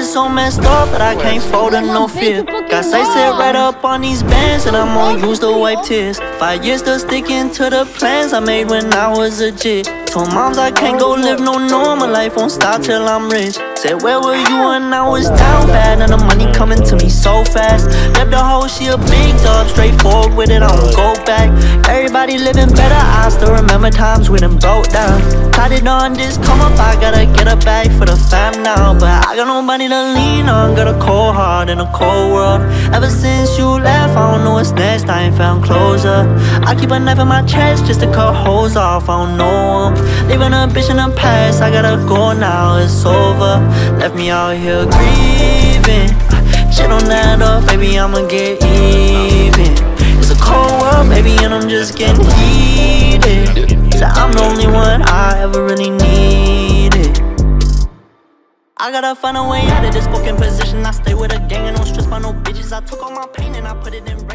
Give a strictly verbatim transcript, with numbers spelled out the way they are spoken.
so messed up, but I can't fold to no fear. Got sight set right up on these bands, and I'm gonna use to wipe tears. Five years still sticking to the plans I made when I was a jit. Told moms I can't go live no normal life, won't stop till I'm rich. Said where were you when I was down bad, and the money coming to me so fast. Left the hoe, she a big dog, straightforward with it, I won't go back. Everybody living better, I still remember times we done broke down. Tried it on this come up, I gotta get a bag for the fam now. But I got nobody to lean on, got a cold heart in a cold world. Ever since you left, I don't know what's next, I ain't found closure. I keep a knife in my chest just to cut holes off, I don't know 'em. Leaving a bitch in the past, I gotta go now, it's over. Left me out here grieving. Shit don't add up, baby, I'ma get even. It's a cold world, baby, and I'm just getting heated. So I'm the only one I ever really needed. I gotta find a way out of this broken position. I stay with a gang and don't stress by no bitches. I took all my pain and I put it in